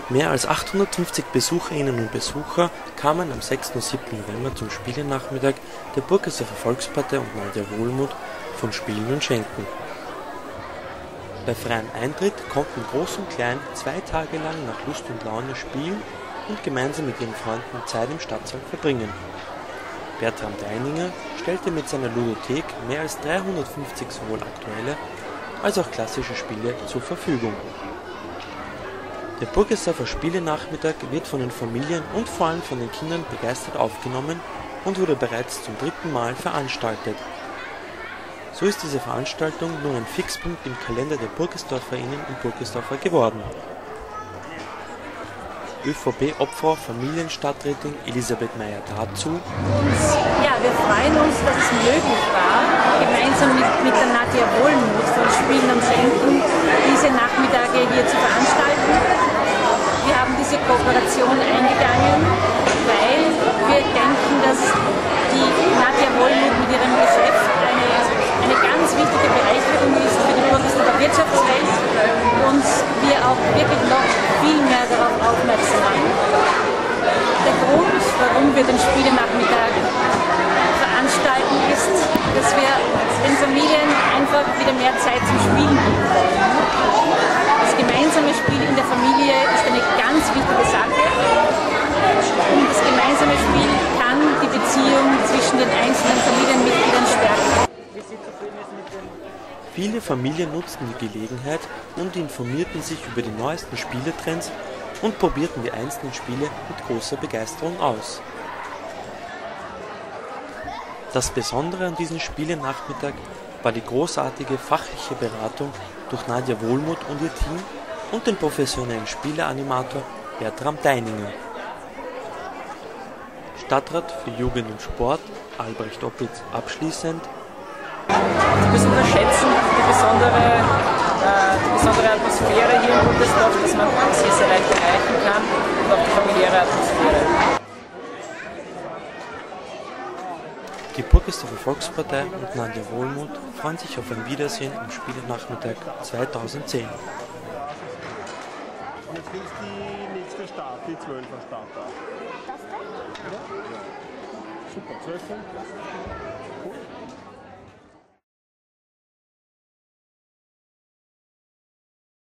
Mehr als 850 Besucherinnen und Besucher kamen am 6. und 7. November zum Spielenachmittag der Burgersdorfer Volkspartei und Nadja Wohlmuth von Spielen und Schenken. Bei freiem Eintritt konnten Groß und Klein 2 Tage lang nach Lust und Laune spielen und gemeinsam mit ihren Freunden Zeit im Stadtsaal verbringen. Bertram Deininger stellte mit seiner Ludothek mehr als 350 sowohl aktuelle als auch klassische Spiele zur Verfügung. Der Burgersdorfer Spielenachmittag wird von den Familien und vor allem von den Kindern begeistert aufgenommen und wurde bereits zum 3. Mal veranstaltet. So ist diese Veranstaltung nun ein Fixpunkt im Kalender der Burgersdorferinnen und Burgersdorfer geworden. ÖVP-Obfrau Familienstadträtin Elisabeth Meyer dazu: Ja, wir freuen uns, dass es möglich war, gemeinsam mit der Nadja Wohlmuth von Spielen und Schenken diese Nachmittage hier zu veranstalten. Wir haben diese Kooperation eingegangen, weil wir denken, dass die Nadja Wohlmuth mit ihrem Geschäft eine ganz wichtige Bereicherung ist für die Burgersdorfer Wirtschaftswelt und wir auch wirklich noch viel mehr darauf aufmerksam machen. Der Grund, warum wir den Spielenachmittag veranstalten, ist, dass wir den Familien einfach wieder mehr Zeit zum Spielen geben wollen. Das gemeinsame Spiel in der Familie ist eine ganz wichtige Sache und das gemeinsame Spiel kann die Beziehung zwischen den einzelnen Familienmitgliedern stärken. Viele Familien nutzten die Gelegenheit und informierten sich über die neuesten Spieletrends und probierten die einzelnen Spiele mit großer Begeisterung aus. Das Besondere an diesem Spielenachmittag war die großartige fachliche Beratung durch Nadja Wohlmuth und ihr Team und den professionellen Spieleanimator Bertram Deininger. Stadtrat für Jugend und Sport Albrecht Oppitz abschließend: Sie müssen unterschätzen die besondere Atmosphäre hier in Burgersdorf, dass man sehr, sehr leicht erreichen kann und auch die familiäre Atmosphäre. Die Burgersdorfer Volkspartei und Nadja Wohlmuth freuen sich auf ein Wiedersehen am Spielenachmittag 2010. Jetzt ist die nächste Start, die 12er Start da. Das da? Ja. Super, 12. Cool.